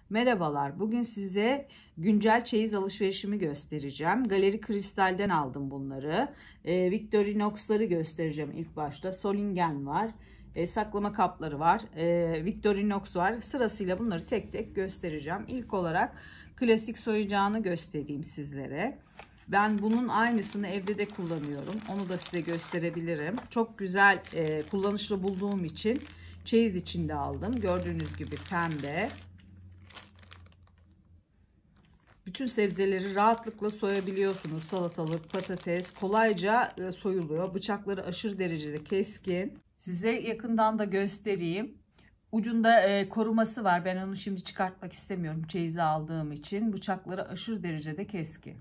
Merhabalar, bugün size güncel çeyiz alışverişimi göstereceğim. Galeri Kristal'den aldım bunları. Victorinox'ları göstereceğim ilk başta. Solingen var, saklama kapları var, Victorinox var. Sırasıyla bunları tek tek göstereceğim. İlk olarak klasik soyacağını göstereyim sizlere. Ben bunun aynısını evde de kullanıyorum. Onu da size gösterebilirim. Çok güzel, kullanışlı bulduğum için çeyiz içinde aldım. Gördüğünüz gibi pembe. Bütün sebzeleri rahatlıkla soyabiliyorsunuz. Salatalık, patates kolayca soyuluyor. Bıçakları aşırı derecede keskin. Size yakından da göstereyim. Ucunda koruması var. Ben onu şimdi çıkartmak istemiyorum çeyize aldığım için. Bıçakları aşırı derecede keskin.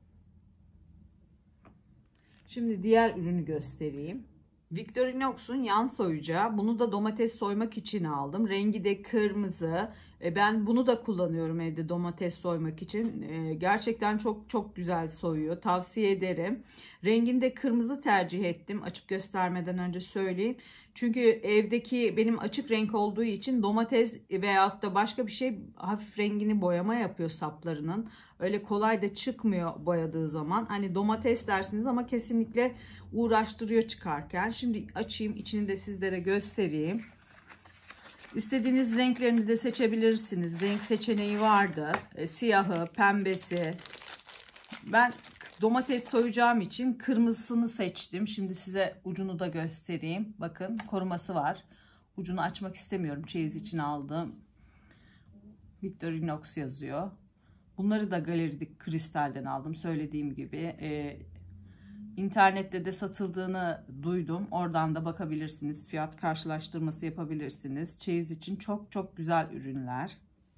Şimdi diğer ürünü göstereyim. Victorinox'un yan soyacağı. Bunu da domates soymak için aldım. Rengi de kırmızı. Ben bunu da kullanıyorum evde domates soymak için. Gerçekten çok güzel soyuyor. Tavsiye ederim. Rengini de kırmızı tercih ettim. Açıp göstermeden önce söyleyeyim. Çünkü evdeki benim açık renk olduğu için domates veyahut da başka bir şey hafif rengini boyama yapıyor saplarının. Öyle kolay da çıkmıyor boyadığı zaman. Hani domates dersiniz ama kesinlikle uğraştırıyor çıkarken. Şimdi açayım, içini de sizlere göstereyim. İstediğiniz renklerini de seçebilirsiniz. Renk seçeneği vardı. Siyahı, pembesi. Ben domates soyacağım için kırmızısını seçtim. Şimdi size ucunu da göstereyim. Bakın koruması var. Ucunu açmak istemiyorum. Çeyiz için aldım. Victorinox yazıyor. Bunları da Galeri Kristal'den aldım. Söylediğim gibi. İnternette de satıldığını duydum. Oradan da bakabilirsiniz. Fiyat karşılaştırması yapabilirsiniz. Çeyiz için çok güzel ürünler.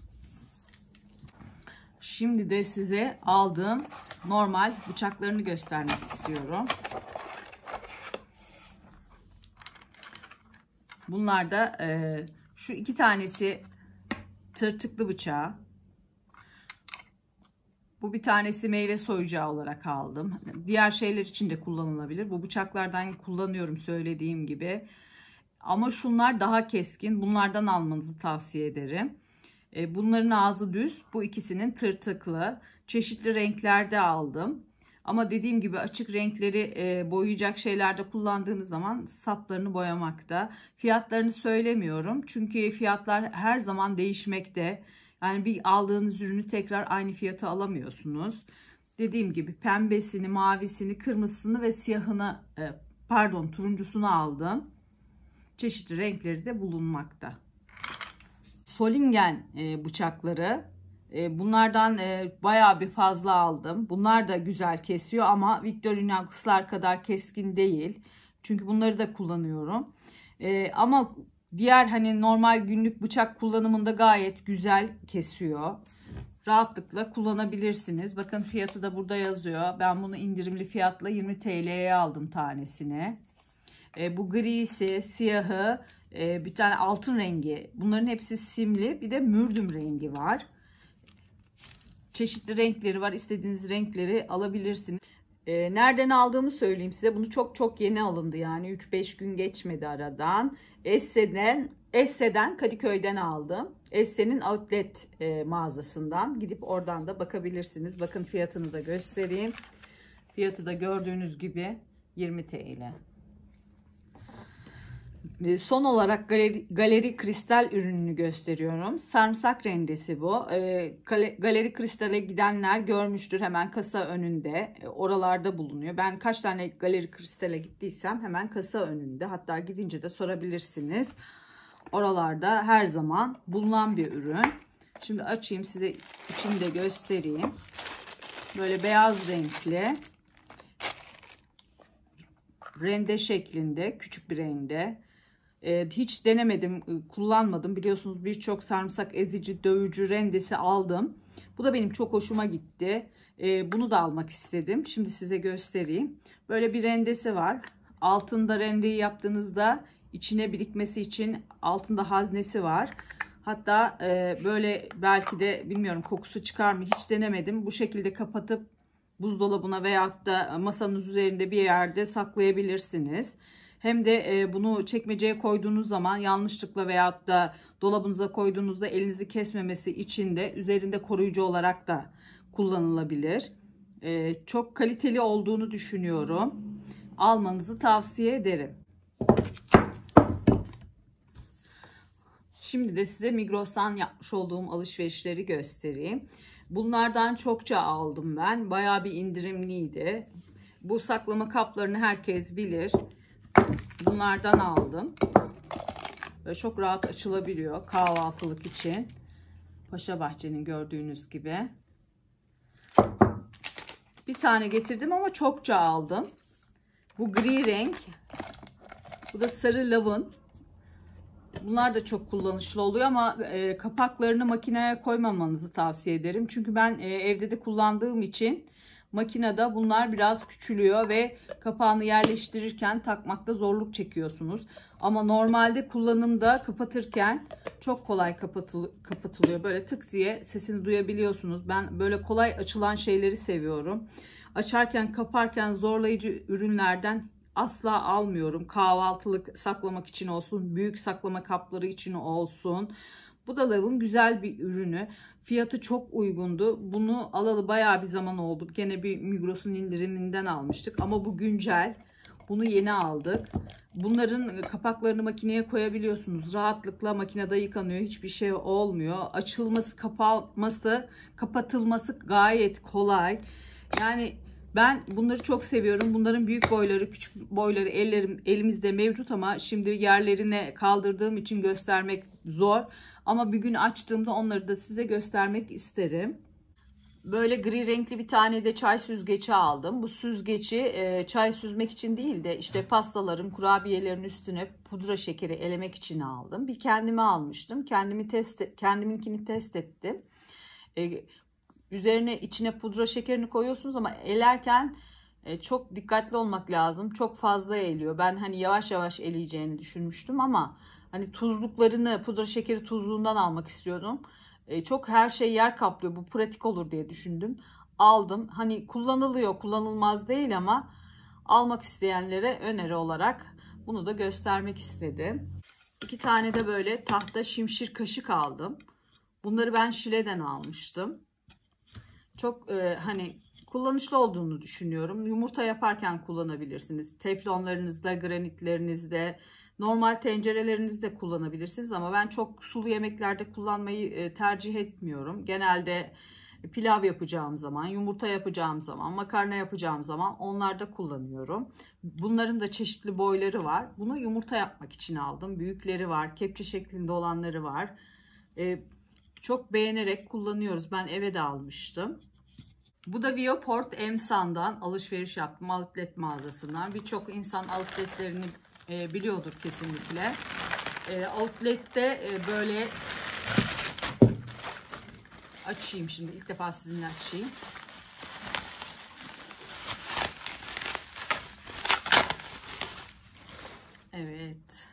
Şimdi de size aldığım normal bıçaklarını göstermek istiyorum. Bunlar da şu iki tanesi tırtıklı bıçağı. Bu bir tanesi meyve soyacağı olarak aldım. Diğer şeyler için de kullanılabilir. Bu bıçaklardan kullanıyorum söylediğim gibi. Ama şunlar daha keskin. Bunlardan almanızı tavsiye ederim. Bunların ağzı düz. Bu ikisinin tırtıklı. Çeşitli renklerde aldım. Ama dediğim gibi açık renkleri boyayacak şeylerde kullandığınız zaman saplarını boyamakta. Fiyatlarını söylemiyorum. Çünkü fiyatlar her zaman değişmekte. Yani bir aldığınız ürünü tekrar aynı fiyata alamıyorsunuz. Dediğim gibi pembesini, mavisini, kırmızısını ve siyahını, turuncusunu aldım. Çeşitli renkleri de bulunmakta. Solingen bıçakları. Bunlardan bayağı bir fazla aldım. Bunlar da güzel kesiyor ama Victorinox'lar kadar keskin değil. Çünkü bunları da kullanıyorum. Ama diğer hani normal günlük bıçak kullanımında gayet güzel kesiyor. Rahatlıkla kullanabilirsiniz. Bakın fiyatı da burada yazıyor. Ben bunu indirimli fiyatla 20 TL'ye aldım tanesini. Bu grisi, siyahı, bir tane altın rengi. Bunların hepsi simli. Bir de mürdüm rengi var. Çeşitli renkleri var. İstediğiniz renkleri alabilirsiniz. Nereden aldığımı söyleyeyim size. Bunu çok yeni alındı yani 3-5 gün geçmedi aradan. Esse'den Kadıköy'den aldım. Esse'nin outlet mağazasından gidip oradan da bakabilirsiniz. Bakın fiyatını da göstereyim. Fiyatı da gördüğünüz gibi 20 TL. Son olarak Galeri Kristal ürününü gösteriyorum. Sarımsak rendesi bu. Galeri Kristal'e gidenler görmüştür, hemen kasa önünde. Oralarda bulunuyor. Ben kaç tane Galeri Kristal'e gittiysem hemen kasa önünde. Hatta gidince de sorabilirsiniz. Oralarda her zaman bulunan bir ürün. Şimdi açayım size, içini de göstereyim. Böyle beyaz renkli. Rende şeklinde, küçük bir rende. Hiç denemedim, kullanmadım. Biliyorsunuz birçok sarımsak ezici, dövücü rendesi aldım. Bu da benim çok hoşuma gitti. Bunu da almak istedim. Şimdi size göstereyim. Böyle bir rendesi var. Altında rendeyi yaptığınızda içine birikmesi için altında haznesi var. Hatta böyle belki de bilmiyorum kokusu çıkar mı, hiç denemedim. Bu şekilde kapatıp buzdolabına veyahut da masanın üzerinde bir yerde saklayabilirsiniz. Hem de bunu çekmeceye koyduğunuz zaman yanlışlıkla veyahut da dolabınıza koyduğunuzda elinizi kesmemesi için de üzerinde koruyucu olarak da kullanılabilir. Çok kaliteli olduğunu düşünüyorum. Almanızı tavsiye ederim. Şimdi de size Migros'tan yapmış olduğum alışverişleri göstereyim. Bunlardan çokça aldım ben. Bayağı bir indirimliydi. Bu saklama kaplarını herkes bilir. Bunlardan aldım. Böyle çok rahat açılabiliyor kahvaltılık için. Paşabahçe'nin gördüğünüz gibi. Bir tane getirdim ama çokça aldım. Bu gri renk. Bu da sarı lavın. Bunlar da çok kullanışlı oluyor ama kapaklarını makineye koymamanızı tavsiye ederim. Çünkü ben evde de kullandığım için makinede bunlar biraz küçülüyor ve kapağını yerleştirirken takmakta zorluk çekiyorsunuz. Ama normalde kullanımda kapatırken çok kolay kapatılıyor. Böyle tık diye sesini duyabiliyorsunuz. Ben böyle kolay açılan şeyleri seviyorum. Açarken kaparken zorlayıcı ürünlerden asla almıyorum. Kahvaltılık saklamak için olsun, büyük saklama kapları için olsun. Bu da Love'ın güzel bir ürünü. Fiyatı çok uygundu. Bunu alalı bayağı bir zaman oldu. Gene bir Migros'un indiriminden almıştık. Ama bu güncel. Bunu yeni aldık. Bunların kapaklarını makineye koyabiliyorsunuz. Rahatlıkla makinede yıkanıyor. Hiçbir şey olmuyor. Açılması, kapanması, kapatılması gayet kolay. Yani ben bunları çok seviyorum. Bunların büyük boyları, küçük boyları elimizde mevcut ama şimdi yerlerine kaldırdığım için göstermek zor. Ama bir gün açtığımda onları da size göstermek isterim. Böyle gri renkli bir tane de çay süzgeci aldım. Bu süzgeci çay süzmek için değil de işte pastaların, kurabiyelerin üstüne pudra şekeri elemek için aldım. Bir kendime almıştım. Kendiminkini test ettim. Üzerine içine pudra şekerini koyuyorsunuz ama elerken çok dikkatli olmak lazım. Çok fazla eliyor. Ben hani yavaş yavaş eleyeceğini düşünmüştüm ama hani tuzluklarını pudra şekeri tuzluğundan almak istiyordum. Çok her şey yer kaplıyor. Bu pratik olur diye düşündüm. Aldım. Hani kullanılıyor, kullanılmaz değil ama almak isteyenlere öneri olarak bunu da göstermek istedim. 2 tane de böyle tahta şimşir kaşık aldım. Bunları ben Şile'den almıştım. Çok hani kullanışlı olduğunu düşünüyorum. Yumurta yaparken kullanabilirsiniz. Teflonlarınızda, granitlerinizde, normal tencerelerinizde kullanabilirsiniz. Ama ben çok sulu yemeklerde kullanmayı tercih etmiyorum. Genelde pilav yapacağım zaman, yumurta yapacağım zaman, makarna yapacağım zaman onlarda kullanıyorum. Bunların da çeşitli boyları var. Bunu yumurta yapmak için aldım. Büyükleri var, kepçe şeklinde olanları var. Çok beğenerek kullanıyoruz. Ben eve de almıştım. Bu da Vioport Emsan'dan alışveriş yaptım. Outlet mağazasından. Birçok insan outletlerini biliyordur kesinlikle. Outlet'te böyle açayım şimdi. İlk defa sizinle açayım. Evet.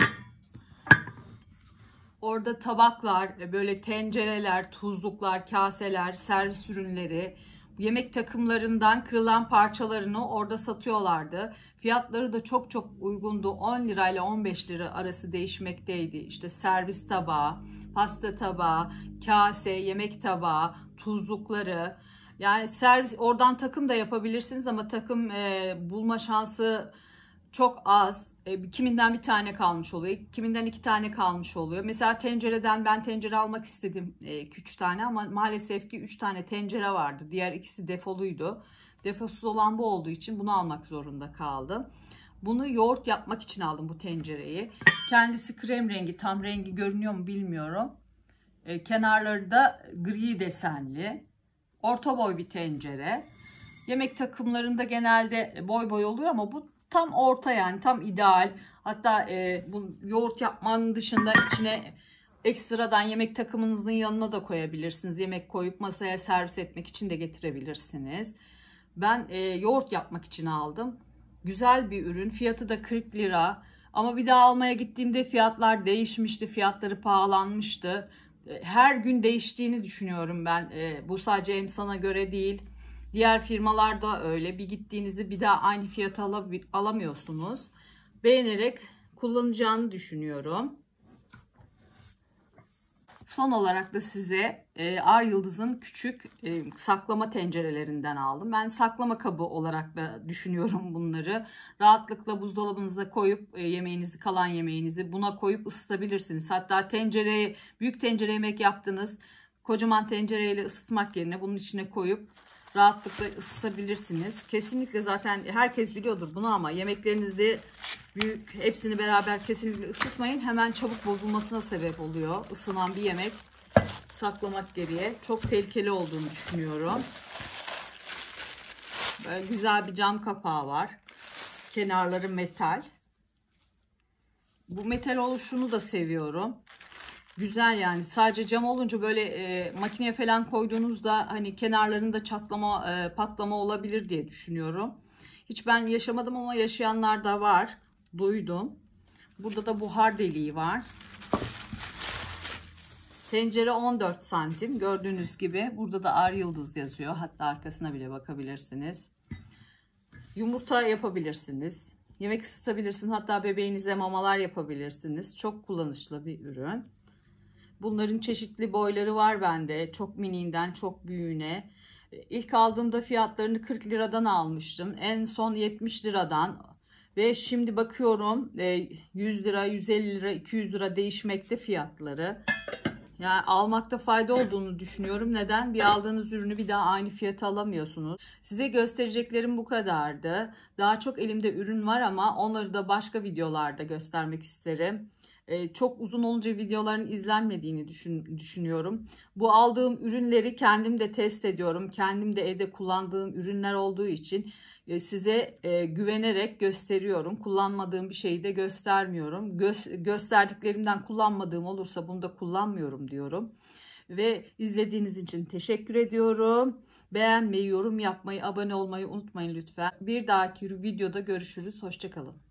Orada tabaklar, böyle tencereler, tuzluklar, kaseler, servis ürünleri, yemek takımlarından kırılan parçalarını orada satıyorlardı. Fiyatları da çok çok uygundu. 10 lirayla 15 lira arası değişmekteydi. İşte servis tabağı, pasta tabağı, kase, yemek tabağı, tuzlukları. Yani servis, oradan takım da yapabilirsiniz ama takım bulma şansı çok az. Kiminden bir tane kalmış oluyor. Kiminden 2 tane kalmış oluyor. Mesela tencereden ben tencere almak istedim 3 tane ama maalesef ki 3 tane tencere vardı. Diğer ikisi defoluydu. Defosuz olan bu olduğu için bunu almak zorunda kaldım. Bunu yoğurt yapmak için aldım bu tencereyi. Kendisi krem rengi, tam rengi görünüyor mu bilmiyorum. Kenarları da gri desenli. Orta boy bir tencere. Yemek takımlarında genelde boy boy oluyor ama bu tam orta, yani tam ideal. Hatta bu yoğurt yapmanın dışında içine ekstradan yemek takımınızın yanına da koyabilirsiniz. Yemek koyup masaya servis etmek için de getirebilirsiniz. Ben yoğurt yapmak için aldım. Güzel bir ürün. Fiyatı da 40 lira. Ama bir daha almaya gittiğimde fiyatlar değişmişti. Fiyatları pahalanmıştı. Her gün değiştiğini düşünüyorum ben. Bu sadece Emsan'a göre değil. Diğer firmalarda öyle. Bir gittiğinizi bir daha aynı fiyata alamıyorsunuz. beğenerek kullanacağını düşünüyorum. Son olarak da size Ar Yıldız'ın küçük saklama tencerelerinden aldım. Ben saklama kabı olarak da düşünüyorum bunları. Rahatlıkla buzdolabınıza koyup yemeğinizi, kalan yemeğinizi buna koyup ısıtabilirsiniz. Hatta tencereye, büyük tencere yemek yaptınız, kocaman tencereyle ısıtmak yerine bunun içine koyup rahatlıkla ısıtabilirsiniz. Kesinlikle zaten herkes biliyordur bunu ama yemeklerinizi büyük hepsini beraber kesinlikle ısıtmayın. Hemen çabuk bozulmasına sebep oluyor. Isınan bir yemek saklamak geriye. Çok tehlikeli olduğunu düşünüyorum. Böyle güzel bir cam kapağı var. Kenarları metal. Bu metal oluşunu da seviyorum. Güzel yani, sadece cam olunca böyle makineye falan koyduğunuzda hani kenarlarında çatlama patlama olabilir diye düşünüyorum. Hiç ben yaşamadım ama yaşayanlar da var, duydum. Burada da buhar deliği var. Tencere 14 santim gördüğünüz gibi, burada da Ar Yıldız yazıyor, hatta arkasına bile bakabilirsiniz. Yumurta yapabilirsiniz, yemek ısıtabilirsiniz, hatta bebeğinize mamalar yapabilirsiniz. Çok kullanışlı bir ürün. Bunların çeşitli boyları var bende. Çok miniğinden çok büyüğüne. İlk aldığımda fiyatlarını 40 liradan almıştım. En son 70 liradan. Ve şimdi bakıyorum 100 lira, 150 lira, 200 lira değişmekte fiyatları. Yani almakta fayda olduğunu düşünüyorum. Neden? Bir aldığınız ürünü bir daha aynı fiyata alamıyorsunuz. Size göstereceklerim bu kadardı. Daha çok elimde ürün var ama onları da başka videolarda göstermek isterim. Çok uzun olunca videoların izlenmediğini düşünüyorum. Bu aldığım ürünleri kendim de test ediyorum. Kendim de evde kullandığım ürünler olduğu için size güvenerek gösteriyorum. Kullanmadığım bir şeyi de göstermiyorum. Gösterdiklerimden kullanmadığım olursa bunu da kullanmıyorum diyorum. Ve izlediğiniz için teşekkür ediyorum. Beğenmeyi, yorum yapmayı, abone olmayı unutmayın lütfen. Bir dahaki videoda görüşürüz. Hoşça kalın.